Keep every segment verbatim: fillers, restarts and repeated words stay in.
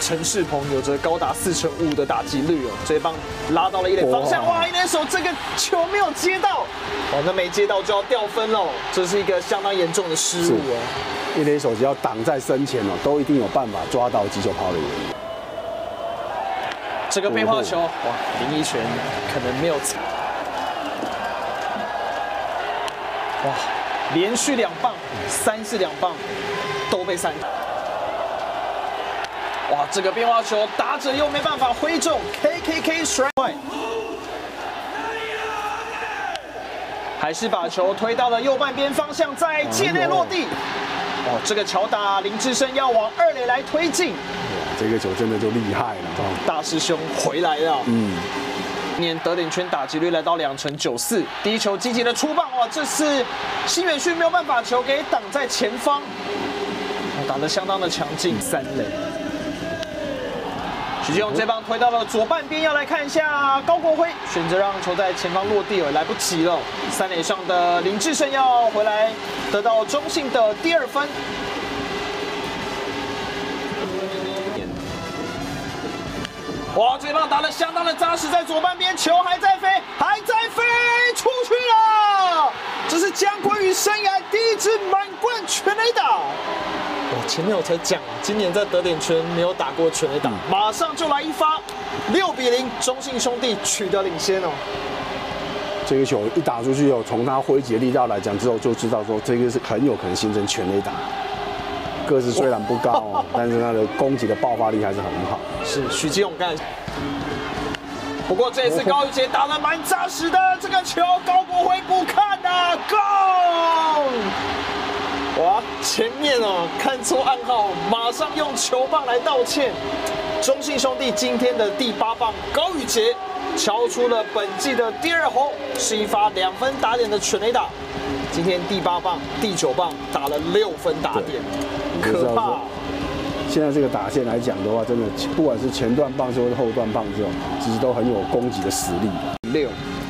陈世鹏有着高达四成五的打击率哦，这一棒拉到了一垒方向，哇！一垒手这个球没有接到，哦，那没接到就要掉分喽，这是一个相当严重的失误哦。 一垒手只要挡在身前哦，都一定有办法抓到击球跑垒员。 这个变化球，哇，林一拳可能没有踩，哇，连续两棒，三次两棒都被三。 哇，这个变化球打者又没办法挥中 ，K K K strike， 还是把球推到了右半边方向，在界内落地。哦，这个巧打林志胜要往二垒来推进。 这个球真的就厉害了， 大师兄回来了。 嗯， 今年得点圈打击率来到两成九四，第一球积极的出棒，哇，这次新远旭没有办法球给挡在前方，打得相当的强劲，三垒。 许基宏这棒推到了左半边，要来看一下高国辉，选择让球在前方落地了，来不及了。三垒上的林志胜要回来得到中信的第二分。哇，这棒打得相当的扎实，在左半边，球还在飞，还在飞，出去了！这是江坤宇生涯第一支满贯全垒打。 我前面我才讲，今年在得点圈没有打过全垒打，马上就来一发，六比零，中信兄弟取得领先哦。 这个球一打出去后，从他挥击的力道来讲之后，就知道说这个是很有可能形成全垒打。个子虽然不高哦，但是他的攻击的爆发力还是很好。 是许基宏干。不过这一次高宇杰打得蛮扎实的，这个球高国辉不看呐 ，Go！ 哇，前面哦看错暗号，马上用球棒来道歉。中信兄弟今天的第八棒高宇杰敲出了本季的第二轰，是一发两分打点的全垒打。今天第八棒、第九棒打了六分打点，可怕。 现在这个打线来讲的话，真的不管是前段棒或是后段棒之后，其实都很有攻击的实力。 六，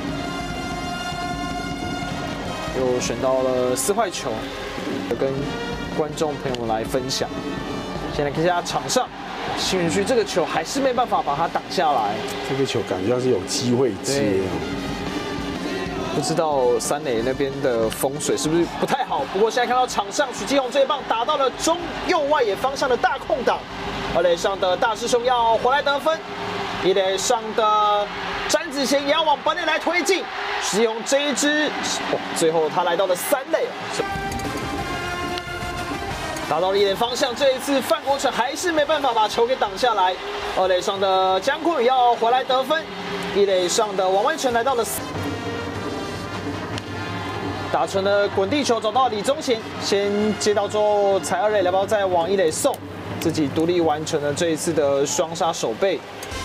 又选到了四坏球。 跟观众朋友们来分享。先来看一下场上，新元旭这个球还是没办法把它挡下来。 这个球感觉像是有机会接， 不知道三垒那边的风水是不是不太好。不过现在看到场上许基宏这一棒打到了中右外野方向的大空档，二垒上的大师兄要回来得分，一垒上的詹子贤也要往本垒来推进。许基宏这一支，哇，最后他来到了三垒。 打到了一垒方向，这一次范国成还是没办法把球给挡下来。二垒上的江坤宇要回来得分，一垒上的王万成来到了，打成了滚地球，找到李宗贤，先接到之后踩二垒来包，再往一垒送，自己独立完成了这一次的双杀守备。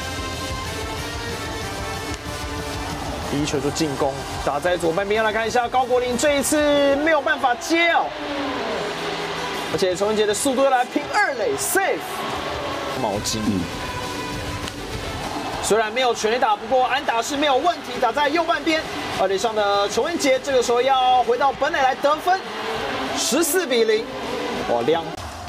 第一球就进攻，打在左半边，来看一下高国林这一次没有办法接哦。 而且陈文杰的速度来拼二垒 safe， 毛巾。嗯、虽然没有全垒打，不过安打是没有问题，打在右半边。二垒上的陈文杰这个时候要回到本垒来得分，十四比零。哇，两。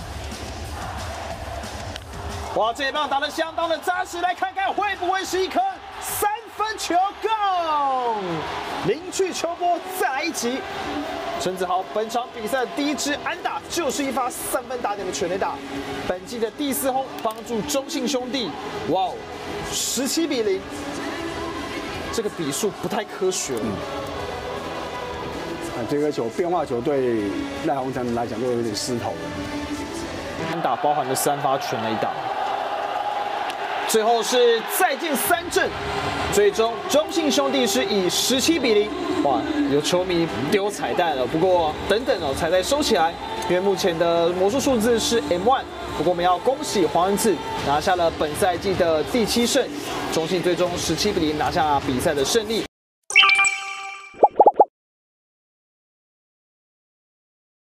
哇，这一棒打得相当的扎实，来看看会不会是一颗三分球 ，Go！ 零去球波再来一击。 陈子豪本场比赛的第一支安打就是一发三分打点的全垒打，本季的第四轰帮助中信兄弟，哇哦，十七比零，这个比数不太科学。嗯， 啊，这个球变化球对赖鸿成来讲就有点失头了。 安打包含了三发全垒打，最后是再见三振，最终中信兄弟是以十七比零。 哇，有球迷丢彩蛋了，不过等等哦，彩蛋收起来，因为目前的魔术数字是 M 一。不过我们要恭喜黄恩赐拿下了本赛季的第七胜，中信最终十七比零拿下比赛的胜利。